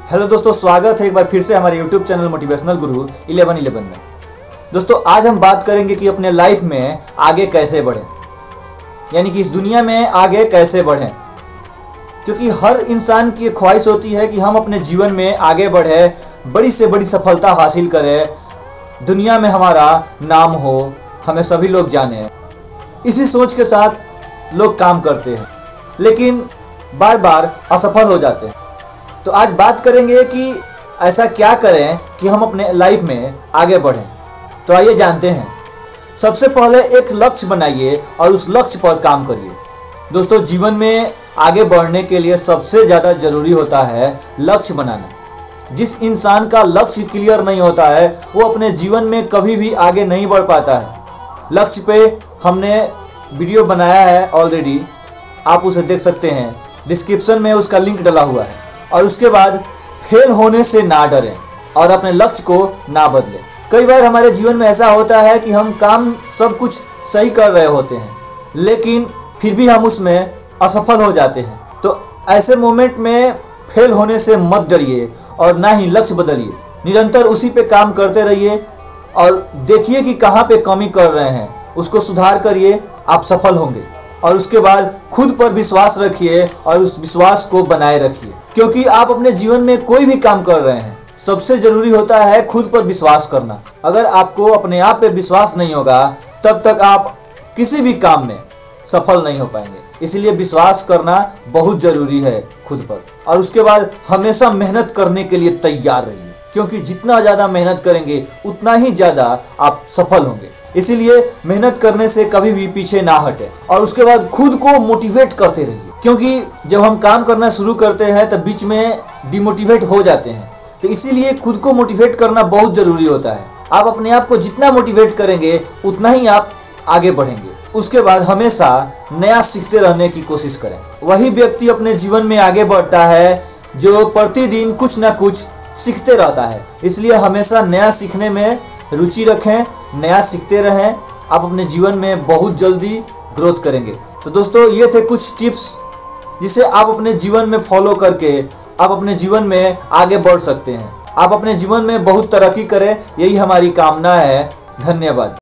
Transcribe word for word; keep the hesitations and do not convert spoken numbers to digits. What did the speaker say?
Hello दोस्तों, स्वागत है एक बार फिर से हमारे YouTube channel motivational guru eleven eleven में। दोस्तों आज हम बात करेंगे कि अपने लाइफ में आगे कैसे बढ़ें, यानी कि इस दुनिया में आगे कैसे बढ़ें। क्योंकि हर इंसान की ख्वाहिश होती है कि हम अपने जीवन में आगे बढ़े, बड़ी से बड़ी सफलता हासिल करें, दुनिया में हमारा नाम हो, हमें सभी लोग जाने। इसी सोच के साथ लोग काम करते हैं, लेकिन बार बार असफल हो जाते हैं। तो आज बात करेंगे कि ऐसा क्या करें कि हम अपने लाइफ में आगे बढ़ें। तो आइए जानते हैं। सबसे पहले एक लक्ष्य बनाइए और उस लक्ष्य पर काम करिए। दोस्तों जीवन में आगे बढ़ने के लिए सबसे ज़्यादा ज़रूरी होता है लक्ष्य बनाना। जिस इंसान का लक्ष्य क्लियर नहीं होता है वो अपने जीवन में कभी भी आगे नहीं बढ़ पाता है। लक्ष्य पे हमने वीडियो बनाया है ऑलरेडी, आप उसे देख सकते हैं, डिस्क्रिप्शन में उसका लिंक डला हुआ है। और उसके बाद फेल होने से ना डरें और अपने लक्ष्य को ना बदलें। कई बार हमारे जीवन में ऐसा होता है कि हम काम सब कुछ सही कर रहे होते हैं, लेकिन फिर भी हम उसमें असफल हो जाते हैं। तो ऐसे मोमेंट में फेल होने से मत डरिए और ना ही लक्ष्य बदलिए। निरंतर उसी पे काम करते रहिए और देखिए कि कहाँ पे कमी कर रहे हैं, उसको सुधार करिए, आप सफल होंगे। और उसके बाद खुद पर विश्वास रखिए और उस विश्वास को बनाए रखिए। क्योंकि आप अपने जीवन में कोई भी काम कर रहे हैं, सबसे जरूरी होता है खुद पर विश्वास करना। अगर आपको अपने आप पे विश्वास नहीं होगा तब तक आप किसी भी काम में सफल नहीं हो पाएंगे। इसलिए विश्वास करना बहुत जरूरी है खुद पर। और उसके बाद हमेशा मेहनत करने के लिए तैयार रहिए, क्योंकि जितना ज़्यादा मेहनत करेंगे उतना ही ज़्यादा आप सफल होंगे। इसीलिए मेहनत करने से कभी भी पीछे ना हटें। और उसके बाद खुद को मोटिवेट करते रहिए, क्योंकि जब हम काम करना शुरू करते हैं तब बीच में डिमोटिवेट हो जाते हैं। तो इसीलिए खुद को मोटिवेट करना बहुत ज़रूरी होता है। आप अपने आप को जितना मोटिवेट करेंगे उतना ही आप आगे बढ़ेंगे। उसके बाद हमेशा नया सीखते रहने की कोशिश करें। वही व्यक्ति अपने जीवन में आगे बढ़ता है जो प्रतिदिन कुछ ना कुछ सीखते रहता है। इसलिए हमेशा नया सीखने में रुचि रखें, नया सीखते रहें। आप अपने जीवन में बहुत जल्दी ग्रोथ करेंगे। तो दोस्तों ये थे कुछ टिप्स जिसे आप अपने जीवन में फॉलो करके आप अपने जीवन में आगे बढ़ सकते हैं। आप अपने जीवन में बहुत तरक्की करें, यही हमारी कामना है। धन्यवाद।